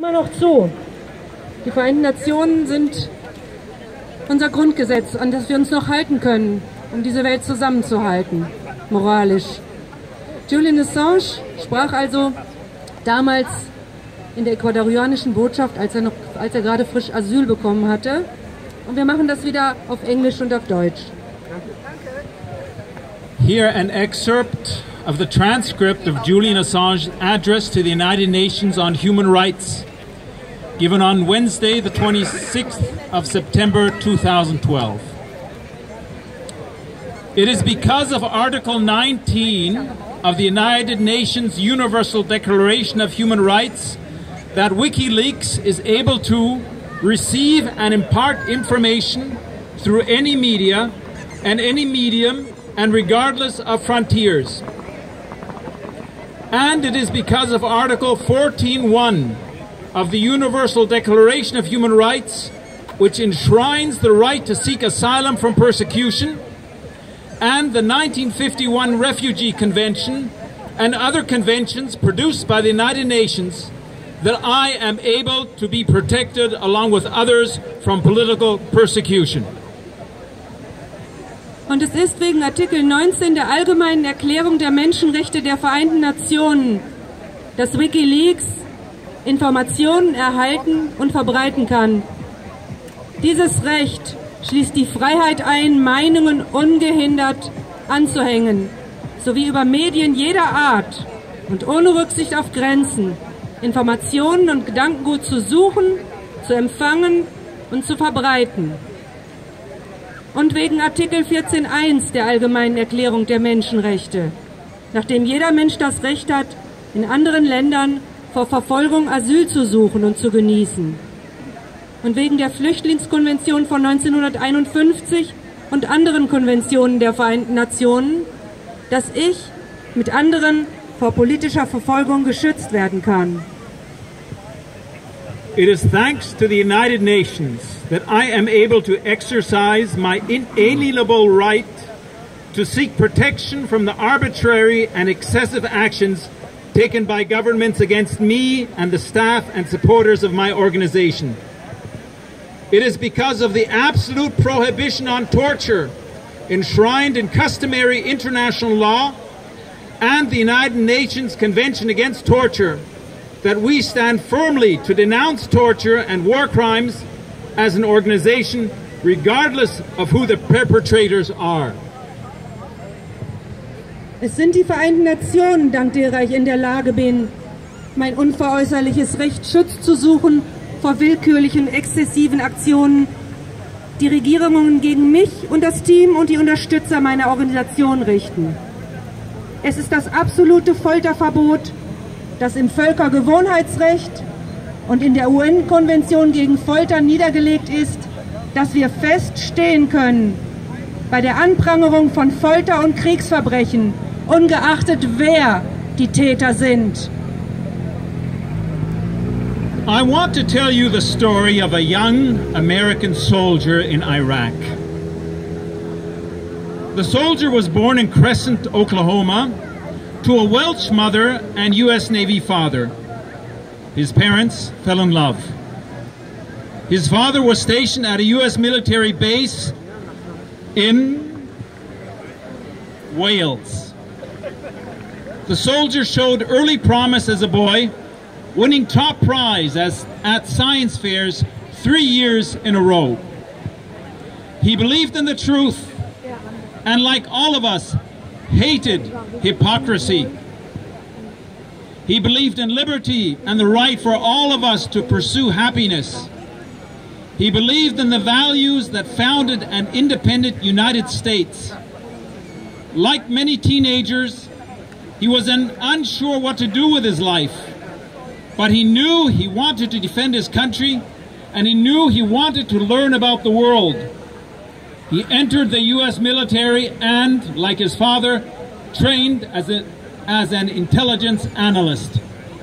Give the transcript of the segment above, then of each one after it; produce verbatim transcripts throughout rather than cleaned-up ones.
Immer noch zu. Die Vereinten Nationen sind unser Grundgesetz, an das wir uns noch halten können, um diese Welt zusammenzuhalten, moralisch. Julian Assange sprach also damals in der ecuadorianischen Botschaft, als er, noch, als er gerade frisch Asyl bekommen hatte. Und wir machen das wieder auf Englisch und auf Deutsch. Here an excerpt of the transcript of Julian Assange's address to the United Nations on Human Rights, given on Wednesday, the twenty-sixth of September two thousand twelve. It is because of Article nineteen of the United Nations Universal Declaration of Human Rights that WikiLeaks is able to receive and impart information through any media and any medium and regardless of frontiers. And it is because of Article fourteen point one of the Universal Declaration of Human Rights, which enshrines the right to seek asylum from persecution, and the nineteen fifty-one Refugee Convention and other conventions produced by the United Nations, that I am able to be protected along with others from political persecution. Und es ist wegen Artikel neunzehn der Allgemeinen Erklärung der Menschenrechte der Vereinten Nationen, dass WikiLeaks Informationen erhalten und verbreiten kann. Dieses Recht schließt die Freiheit ein, Meinungen ungehindert anzuhängen, sowie über Medien jeder Art und ohne Rücksicht auf Grenzen Informationen und Gedankengut zu suchen, zu empfangen und zu verbreiten. Und wegen Artikel vierzehn Punkt eins der Allgemeinen Erklärung der Menschenrechte, nachdem jeder Mensch das Recht hat, in anderen Ländern vor Verfolgung Asyl zu suchen und zu genießen. Und wegen der Flüchtlingskonvention von neunzehnhunderteinundfünfzig und anderen Konventionen der Vereinten Nationen, dass ich mit anderen vor politischer Verfolgung geschützt werden kann. It is thanks to the United Nations that I am able to exercise my inalienable right to seek protection from the arbitrary and excessive actions taken by governments against me and the staff and supporters of my organization. It is because of the absolute prohibition on torture enshrined in customary international law and the United Nations Convention Against Torture that we stand firmly to denounce torture and war crimes as an organization, regardless of who the perpetrators are. Es sind die Vereinten Nationen, dank derer ich in der Lage bin, mein unveräußerliches Recht Schutz zu suchen vor willkürlichen, exzessiven Aktionen, die Regierungen gegen mich und das Team und die Unterstützer meiner Organisation richten. Es ist das absolute Folterverbot, das im Völkergewohnheitsrecht und in der U N-Konvention gegen Folter niedergelegt ist, dass wir feststehen können bei der Anprangerung von Folter und Kriegsverbrechen, ungeachtet wer die Täter sind. I want to tell you the story of a young American soldier in Iraq. The soldier was born in Crescent, Oklahoma, to a Welsh mother and U S Navy father. His parents fell in love. His father was stationed at a U S military base in Wales. The soldier showed early promise as a boy, winning top prize as, at science fairs three years in a row. He believed in the truth and, like all of us, hated hypocrisy. He believed in liberty and the right for all of us to pursue happiness. He believed in the values that founded an independent United States. Like many teenagers, he was un unsure what to do with his life, but he knew he wanted to defend his country, and he knew he wanted to learn about the world. He entered the U S military and, like his father, trained as, a, as an intelligence analyst.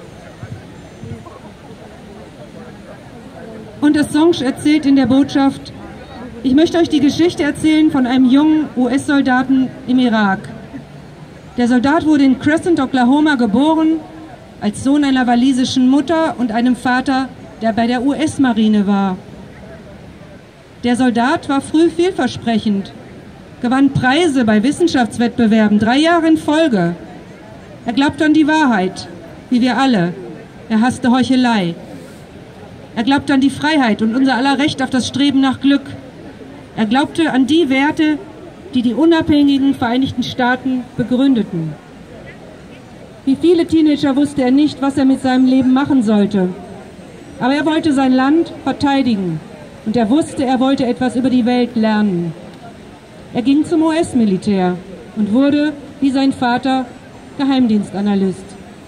Und Assange erzählt in der Botschaft, ich möchte euch die Geschichte erzählen von einem jungen U S-Soldaten im Irak. Der Soldat wurde in Crescent, Oklahoma geboren als Sohn einer walisischen Mutter und einem Vater, der bei der U S-Marine war. Der Soldat war früh vielversprechend, gewann Preise bei Wissenschaftswettbewerben, drei Jahre in Folge. Er glaubte an die Wahrheit, wie wir alle. Er hasste Heuchelei. Er glaubte an die Freiheit und unser aller Recht auf das Streben nach Glück. Er glaubte an die Werte, die die unabhängigen Vereinigten Staaten begründeten. Wie viele Teenager wusste er nicht, was er mit seinem Leben machen sollte. Aber er wollte sein Land verteidigen und er wusste, er wollte etwas über die Welt lernen. Er ging zum U S-Militär und wurde, wie sein Vater, Geheimdienstanalyst.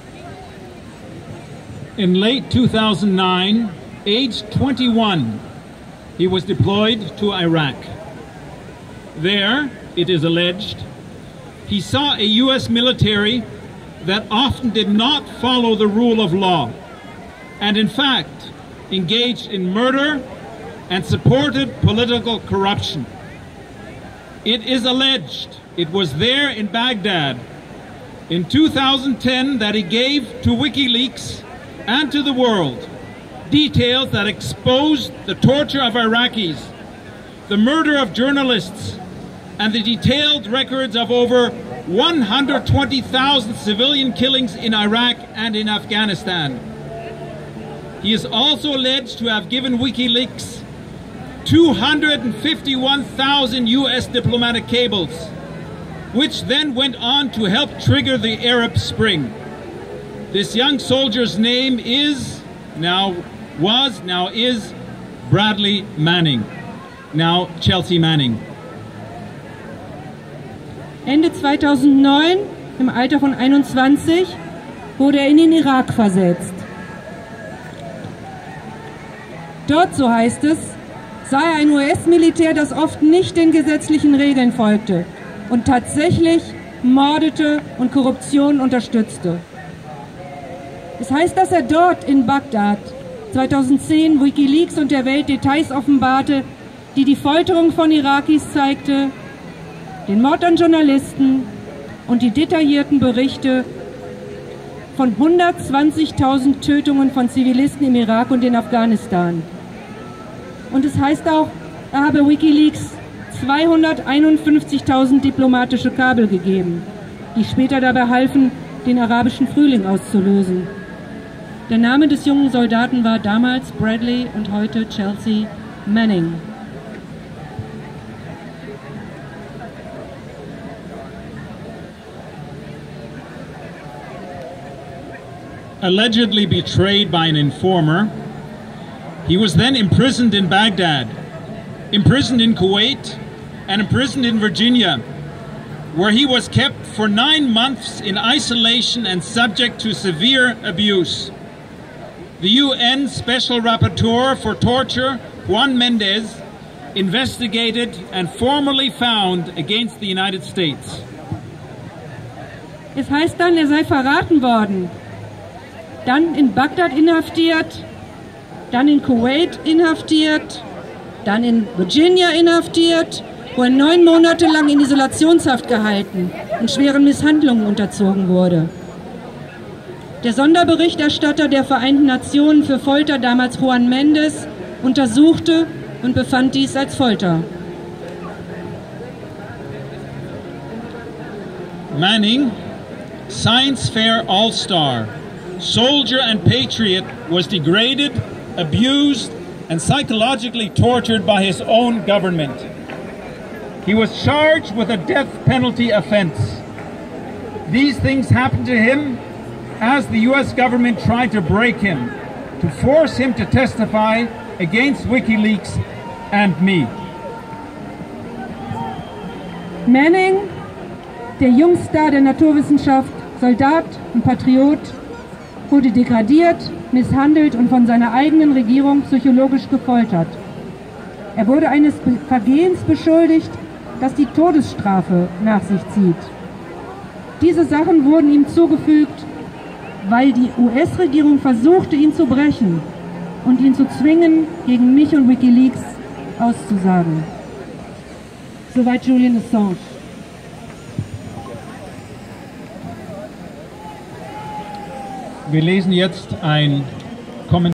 In late two thousand nine, aged twenty-one, he was deployed to Iraq. There, it is alleged, he saw a U S military that often did not follow the rule of law, and in fact engaged in murder and supported political corruption. It is alleged it was there in Baghdad in two thousand ten that he gave to WikiLeaks and to the world details that exposed the torture of Iraqis, the murder of journalists, and the detailed records of over one hundred twenty thousand civilian killings in Iraq and in Afghanistan. He is also alleged to have given WikiLeaks two hundred fifty-one thousand U S diplomatic cables, which then went on to help trigger the Arab Spring. This young soldier's name is, now was, now is Bradley Manning, now Chelsea Manning. Ende zweitausendneun, im Alter von einundzwanzig, wurde er in den Irak versetzt. Dort, so heißt es, sah er ein U S-Militär, das oft nicht den gesetzlichen Regeln folgte und tatsächlich mordete und Korruption unterstützte. Es heißt, dass er dort in Bagdad zweitausendzehn WikiLeaks und der Welt Details offenbarte, die die Folterung von Irakis zeigte, den Mord an Journalisten und die detaillierten Berichte von hundertzwanzigtausend Tötungen von Zivilisten im Irak und in Afghanistan. Und es heißt auch, er habe WikiLeaks zweihunderteinundfünfzigtausend diplomatische Kabel gegeben, die später dabei halfen, den arabischen Frühling auszulösen. Der Name des jungen Soldaten war damals Bradley und heute Chelsea Manning. Allegedly betrayed by an informer, he was then imprisoned in Baghdad, imprisoned in Kuwait, and imprisoned in Virginia, where he was kept for nine months in isolation and subject to severe abuse. The U N Special Rapporteur for Torture, Juan Mendez, investigated and formally found against the United States. Es heißt dann, er sei verraten worden, dann in Bagdad inhaftiert, dann in Kuwait inhaftiert, dann in Virginia inhaftiert, wo er neun Monate lang in Isolationshaft gehalten und schweren Misshandlungen unterzogen wurde. Der Sonderberichterstatter der Vereinten Nationen für Folter, damals Juan Mendez, untersuchte und befand dies als Folter. Manning, Science Fair All-Star, soldier and patriot, was degraded, abused, and psychologically tortured by his own government. He was charged with a death penalty offense. These things happened to him as the U S government tried to break him, to force him to testify against WikiLeaks and me. Manning, der Jungstar der Naturwissenschaft, Soldat und Patriot, wurde degradiert, misshandelt und von seiner eigenen Regierung psychologisch gefoltert. Er wurde eines Vergehens beschuldigt, das die Todesstrafe nach sich zieht. Diese Sachen wurden ihm zugefügt, weil die U S-Regierung versuchte, ihn zu brechen und ihn zu zwingen, gegen mich und WikiLeaks auszusagen. Soweit Julian Assange. wir lesen jetzt ein